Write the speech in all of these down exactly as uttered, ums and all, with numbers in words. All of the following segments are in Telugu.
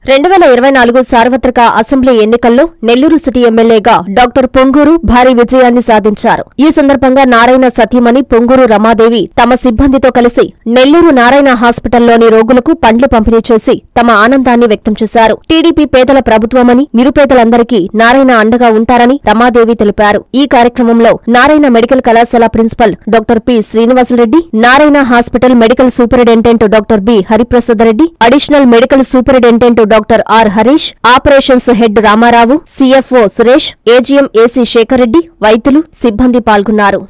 రెండు వేల ఇరవై నాలుగు సార్వత్రిక అసెంబ్లీ ఎన్నికల్లో నెల్లూరు సిటీ ఎమ్మెల్యేగా డాక్టర్ పొంగూరు భారీ విజయాన్ని సాధించారు. ఈ సందర్భంగా నారాయణ సతీమణి పొంగూరు రమాదేవి తమ సిబ్బందితో కలిసి నెల్లూరు నారాయణ హాస్పిటల్లోని రోగులకు పండ్లు పంపిణీ చేసి తమ ఆనందాన్ని వ్యక్తం చేశారు. టీడీపీ పేదల ప్రభుత్వమని, నిరుపేదలందరికీ నారాయణ అండగా ఉంటారని రమాదేవి తెలిపారు. ఈ కార్యక్రమంలో నారాయణ మెడికల్ కళాశాల principal doctor P Srinivasa Reddy, Narayana hospital medical superintendent doctor B Hariprasad Reddy, additional medical superintendent doctor are Harish, operations head Ramarao, CFO Suresh, AGM AC Shekhar Reddy, వైద్యులు, సిబ్బంది పాల్గొన్నారు.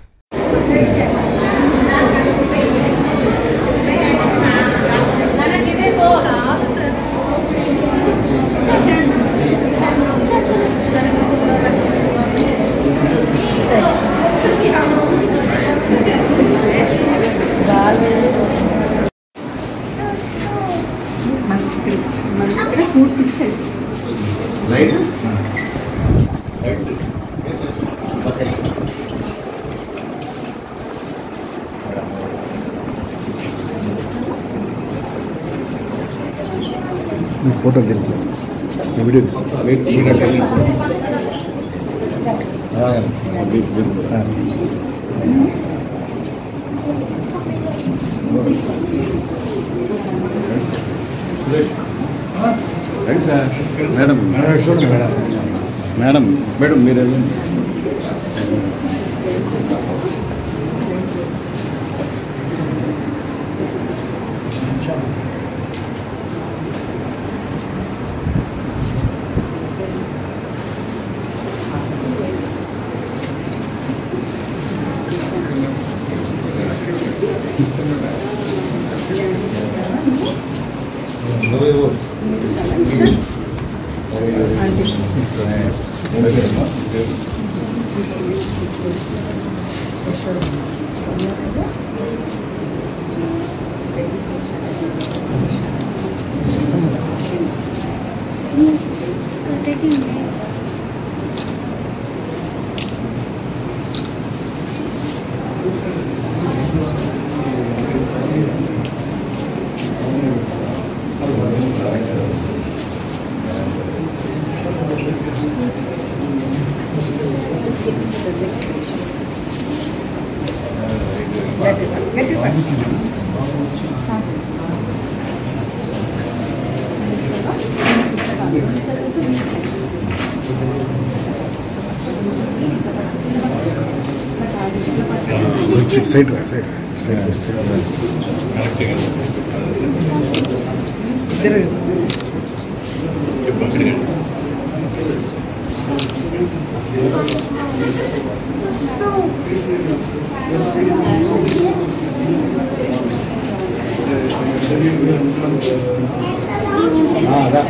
Lights? Lights. Okay. మీ ఫోటో తెలుసు వీడియో తీస్తా వెయిట్ చేయండి. ఆ big big Suresh right sir. Madam చూడండి మేడం మేడం మేడం మీరు సైడ్ సైడ్ సైడ్ అదా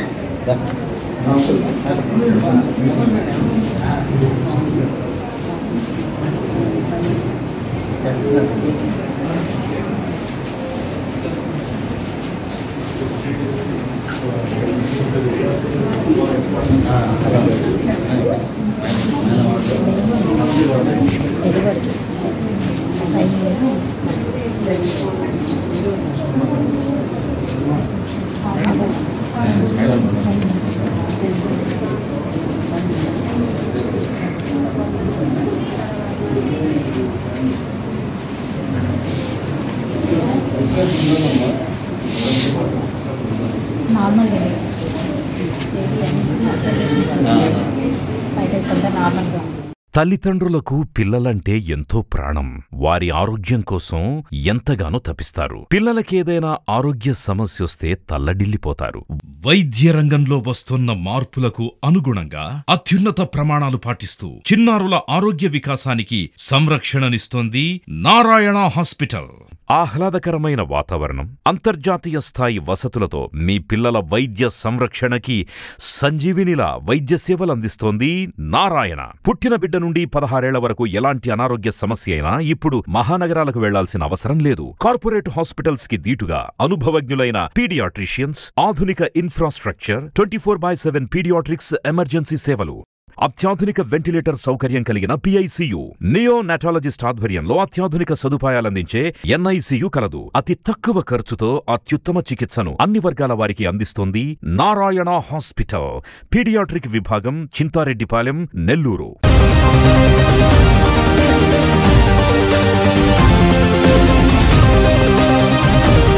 తల్లిదండ్రులకు పిల్లలంటే ఎంతో ప్రాణం. వారి ఆరోగ్యం కోసం ఎంతగానో తపిస్తారు. పిల్లలకేదైనా ఆరోగ్య సమస్యొస్తే తల్లడిల్లిపోతారు. వైద్య రంగంలో వస్తున్న మార్పులకు అనుగుణంగా అత్యున్నత ప్రమాణాలు పాటిస్తూ చిన్నారుల ఆరోగ్య వికాసానికి సంరక్షణనిస్తోంది నారాయణ హాస్పిటల్. ఆహ్లాదకరమైన వాతావరణం, అంతర్జాతీయ స్థాయి వసతులతో మీ పిల్లల వైద్య సంరక్షణకి సంజీవినిలా వైద్య సేవలందిస్తోంది నారాయణ. పుట్టిన బిడ్డ నుండి పదహారేళ్ల వరకు ఎలాంటి అనారోగ్య సమస్య అయినా ఇప్పుడు మహానగరాలకు వెళ్లాల్సిన అవసరం లేదు. కార్పొరేట్ హాస్పిటల్స్ కి దీటుగా అనుభవజ్ఞులైన పీడియాట్రిషియన్స్, ఆధునిక infrastructure, twenty four by seven paediatrics emergency సేవలు. అత్యాధునిక వెంటిలేటర్ సౌకర్యం కలిగిన పిఐసియు, నియో నాటాలజిస్ట్ ఆధ్వర్యంలో అత్యాధునిక సదుపాయాలందించే ఎన్ఐసియు కలదు. అతి తక్కువ ఖర్చుతో అత్యుత్తమ చికిత్సను అన్ని వర్గాల వారికి అందిస్తోంది నారాయణ హాస్పిటల్. పీడియాట్రిక్ విభాగం, చింతారెడ్డిపాలెం, నెల్లూరు.